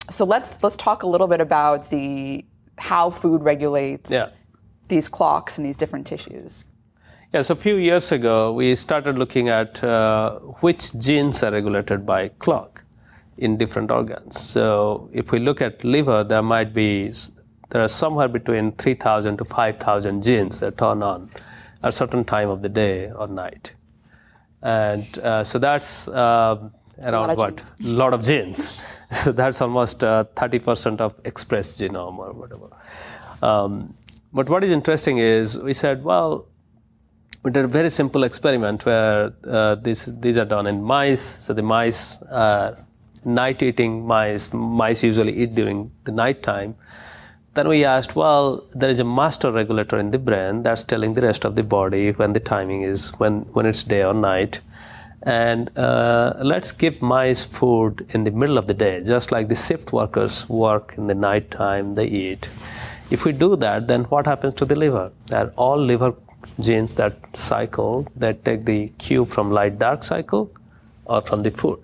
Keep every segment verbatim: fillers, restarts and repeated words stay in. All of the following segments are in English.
So let's let's talk a little bit about the how food regulates yeah. these clocks in these different tissues. Yeah, so a few years ago, we started looking at uh, which genes are regulated by clock in different organs. So if we look at liver, there might be, there are somewhere between three thousand to five thousand genes that turn on at a certain time of the day or night. And uh, so that's uh, around a what? A lot of genes. So that's almost uh, thirty percent of expressed genome or whatever. Um, but what is interesting is we said, well, we did a very simple experiment where uh, this, these are done in mice. So the mice are night-eating mice. Mice usually eat during the night time. Then we asked, well, there is a master regulator in the brain that's telling the rest of the body when the timing is, when, when it's day or night. And uh, let's give mice food in the middle of the day, just like the shift workers work in the night time, they eat. If we do that, then what happens to the liver? That all liver genes that cycle, that take the cue from light-dark cycle or from the food.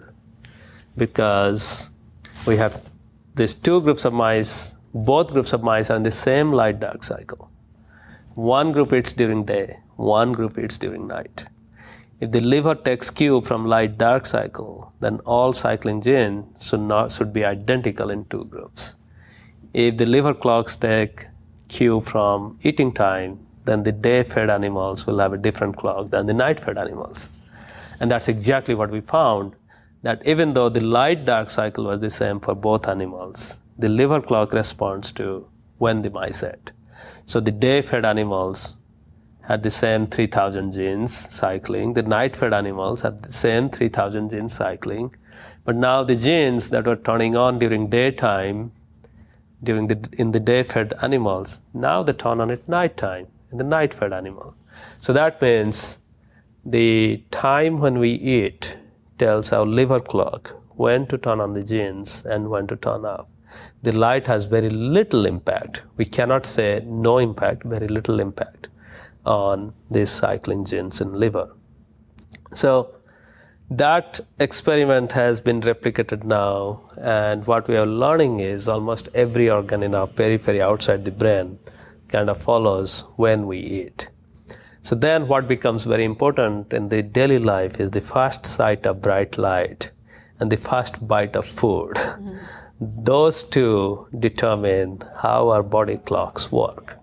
Because we have these two groups of mice, both groups of mice are in the same light-dark cycle. One group eats during day, one group eats during night. If the liver takes cue from light-dark cycle, then all cycling genes should, not, should be identical in two groups. If the liver clocks take cue from eating time, then the day-fed animals will have a different clock than the night-fed animals. And that's exactly what we found, that even though the light-dark cycle was the same for both animals, the liver clock responds to when the mice ate. So the day-fed animals had the same three thousand genes cycling, the night-fed animals had the same three thousand genes cycling, but now the genes that were turning on during daytime, during the, in the day-fed animals, now they turn on at nighttime in the night-fed animal. So that means the time when we eat tells our liver clock when to turn on the genes and when to turn off. The light has very little impact. We cannot say no impact, very little impact on these cycling genes in liver. So that experiment has been replicated now, and what we are learning is almost every organ in our periphery outside the brain kind of follows when we eat. So then what becomes very important in the daily life is the first sight of bright light and the first bite of food. Mm-hmm. Those two determine how our body clocks work.